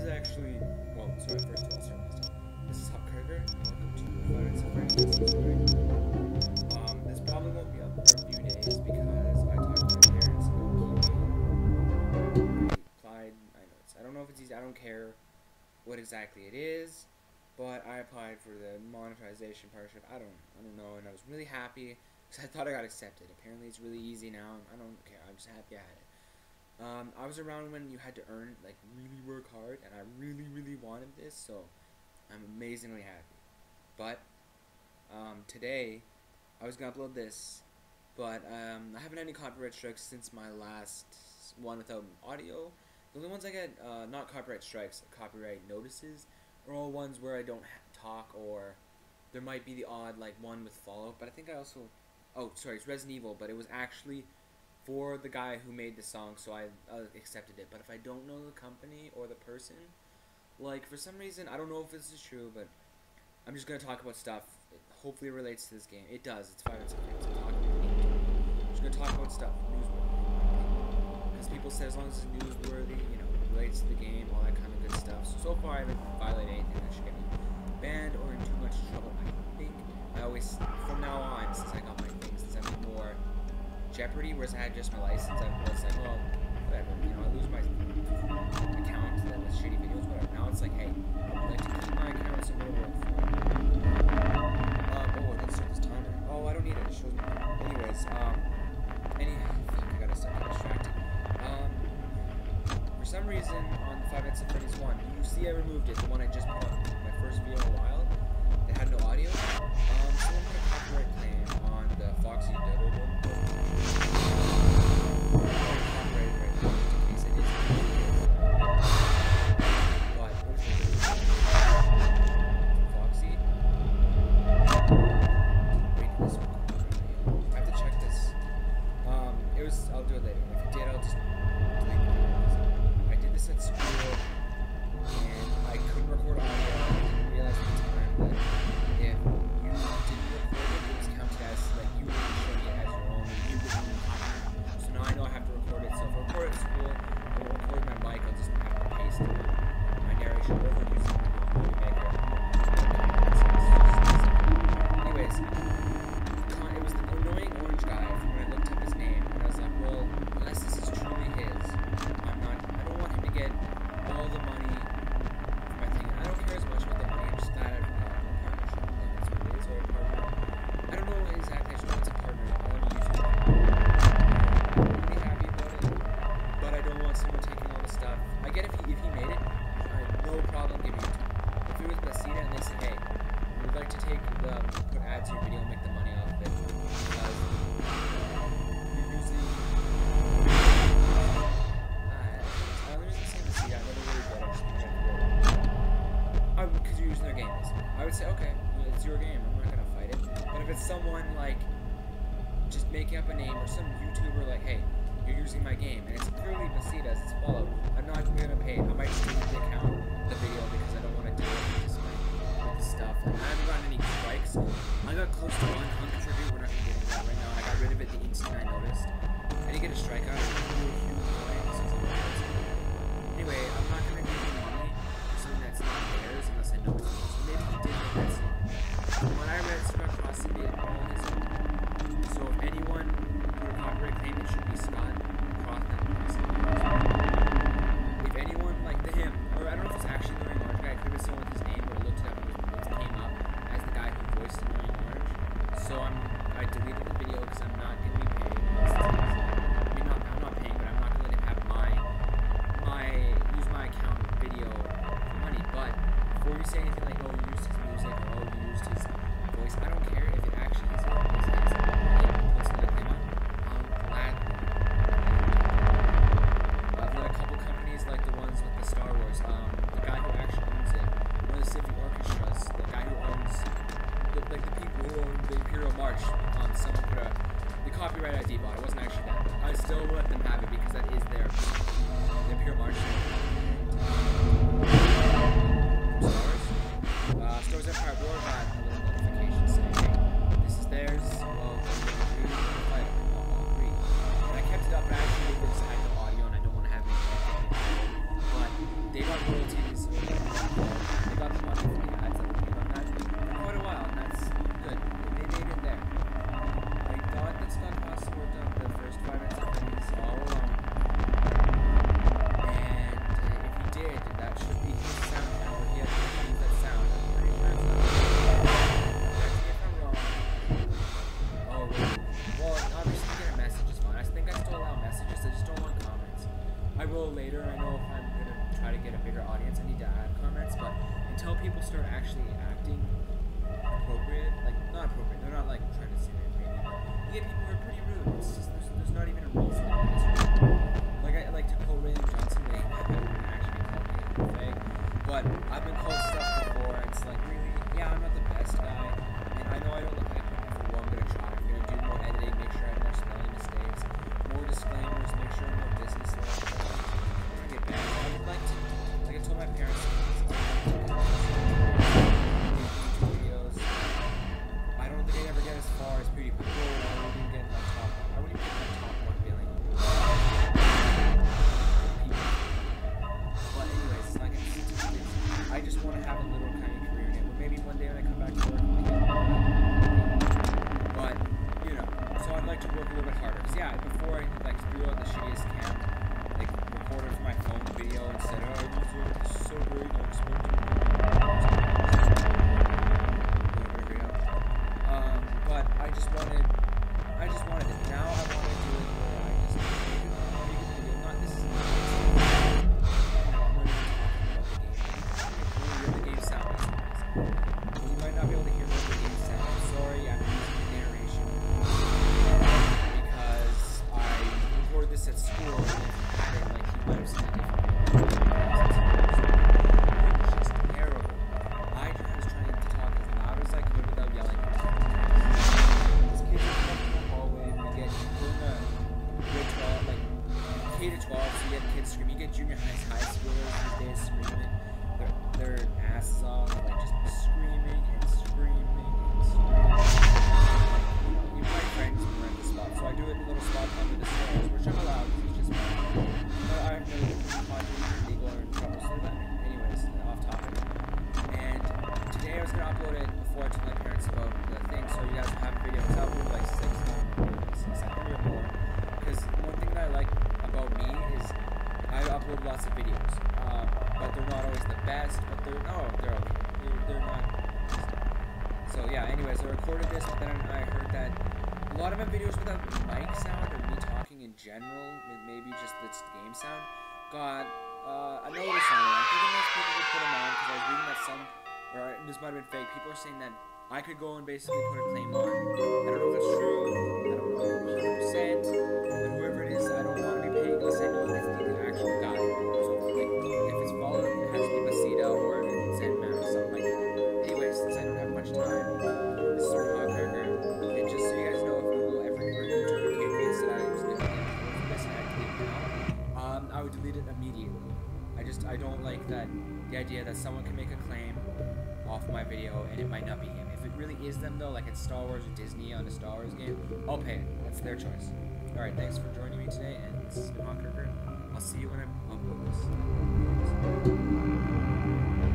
is actually, well, sorry, first of all, sorry, this is Hot Carter, and welcome to 5 Minutes of Freddys. This probably won't be up for a few days because I talked to my parents about keeping applied, I don't know if it's easy, I don't care what exactly it is, but I applied for the monetization partnership. I don't know, and I was really happy because I thought I got accepted. Apparently it's really easy now. I don't care, I'm just happy I had it. I was around when you had to earn, like, really work hard, and I really wanted this, so I'm amazingly happy. But today I was gonna upload this, but I haven't had any copyright strikes since my last one without audio. The only ones I get, not copyright strikes, copyright notices, are all ones where I don't talk, or there might be the odd, like, one with follow. But I think I also, oh sorry, it's Resident Evil, but it was actually for the guy who made the song, so I accepted it. But if I don't know the company or the person, like, for some reason, I don't know if this is true, but I'm just going to talk about stuff. Hopefully it relates to this game. It does. It's 5 minutes of things. I'm just going to talk about stuff. Newsworthy. Because people say as long as it's newsworthy, you know, it relates to the game, all that kind of good stuff. So far I haven't violated anything that should get me banned or in too much trouble. I think I always, from now on, since I got my things, since I'm more Jeopardy, whereas I had just my license, I was like, well, whatever, you know, I lose my account, then with shitty videos, whatever. Now it's like, hey, I would like to keep my account, so what do I work for? Oh, I didn't start this timer. Oh, I don't need it, it shows me. Anyways, fuck, I gotta start getting distracted. For some reason, on 5 Minutes of Freddys 1, you see I removed it, the one I just put on my first video in a while, that had no audio. Someone put a copyright claim on the Foxy Dodo one. I'll do it later. If it did, I'll just delete it. I did this at school, and I couldn't record audio. I didn't realize at the time that if you didn't record it, it was counted as, like, you were showing it as your own, you were doing copyright. So now I know I have to record it. So if I record at school, I won't record my mic, I'll just have to paste my narration over using the movie maker. Anyways, it was the annoying orange guy from when I looked up his name, and I was like, well, unless this is truly his, I don't want him to get all the money for my thing. I don't care as much about the money, I'm just glad I have a partnership. I think that's what it is, or a partner. I don't know exactly, I just know it's a partner on YouTube. I'm really happy about it, but I don't want someone taking all the stuff. I get if he made it, I have no problem giving it to him. If it was Basita and they say, hey, we'd like to take put ads in your video and make the money off of it, because you're using because you're using their game, I would say, okay, well, it's your game, I'm not gonna fight it. But if it's someone like just making up a name, or some YouTuber like, hey, you're using my game, and it's clearly Basita's, it's followed, I'm not gonna pay it. I might just delete the account, the video, because I don't want to deal with just with stuff. And I haven't gotten any strikes. I got close to 100 review. We're not gonna get into that right now. I got rid of it the instant I noticed. I didn't get a strike. I was anyway, I'm not gonna give you money for something that's not theirs unless I know it's theirs. Maybe he did make that scene. From what I read, Scott Crossy did all his own. So if anyone put a copyright claim, it should be Scott Crossy. If anyone like him, or I don't know if it's actually the Annoying Orange guy, it could have been someone with his name, but it looked up and it came up as the guy who voiced Annoying Orange. So I deleted the video because I'm not gonna be paid. I mean, I'm not paying, but I'm not gonna let him have use my account video for money. But before you say anything like, oh, you used his music, or oh, you used his voice, I don't care if it actually is his. Puts another claim on. I'm glad. I've let a couple companies like the ones with the Star Wars. The guy who actually owns it, one of the symphony orchestras, the guy who owns the people who own the Imperial March. Someone put the copyright ID bought. It wasn't actually that. I still let them have it because that is their Imperial March. Star Wars Empire War got a little notification saying, hey, this is theirs. Well, I'll agree. And I kept it up, but I actually moved it because I had no audio and I don't want to have any. But they got royalties bigger audience, I need to add comments, but until people start actually acting appropriate, like, not appropriate, they're not, like, trying to say it, maybe, but you get people who are pretty rude. It's just, there's not even a reason to be this rude. Like, I like to quote Raymond Johnson, they haven't actually called me a fag, but I've been called stuff before, and it's like, really, yeah, I'm not the best guy, and I know I don't look like it, but I'm gonna try. I'm gonna do more editing, make sure I have more spelling mistakes, more disclaimers, make sure I'm more business-like. I'm gonna get better. I would like to, like I told my parents, videos. I don't think I'd ever get as far as PewDiePie. I wouldn't even get in my top one. I wouldn't even get in my top 1 billion. But anyways, it's not gonna be. I just want to have a little kind of career in it. Or maybe one day when I come back to work, I'll get but, you know, so I'd like to work a little bit harder. Cause yeah, before I like threw out the shittiest cam, like recorded from my phone video and said, oh, this is so great, I'll explain to you. But I just wanted it. Now I want to do it where I just make a video. Not this is I'm going to be talking about the game. The game sounds. You might not be able to hear what the game sounds. I'm sorry, I'm using narration because I recorded this at school and had it like you might have seen it. It's just terrible. I was trying to talk as loud as I could without yelling. These kids are coming in the hallway. We get grade 12, like K to 12, so you get kids screaming. You get junior high schoolers these days screaming their asses off, like just screaming and screaming and screaming. Like, my friends were at the spot, so I do it in a little spot under the stairs, which I'm allowed because it's just me. But I've never been legal or in trouble, so that, anyways, off topic. And today I was gonna upload it before I told my parents about the thing, so you guys have videos out with like 6 or more. Because one thing that I like about me is I upload lots of videos, but they're not always the best. But they're okay. They're not. So yeah. Anyways, I recorded this, but then I heard that a lot of my videos without mic sound or me talking in general, maybe just the game sound, got a notice on it. I'm thinking most people would put them on because I was reading that some, or this might have been fake. People are saying that I could go and basically put a claim on. I don't know if it's true. I don't know 100%. But whoever it is, I don't want to be paying unless I know it's the actual guy. So like, if it's followed, it has to be Basita or Zenman or something like that. Anyways, since I don't have much time, this is our Hawkcracker. And just so you guys know, if Google ever interrogated me and said I was going to delete this and I delete it now, I would delete it immediately. I don't like that, the idea that someone can make a claim off my video and it might not be him. If it really is them though, like it's Star Wars or Disney on a Star Wars game, I'll pay it. That's their choice. Alright, thanks for joining me today, and this has been Hawkcracker. I'll see you when I upload this.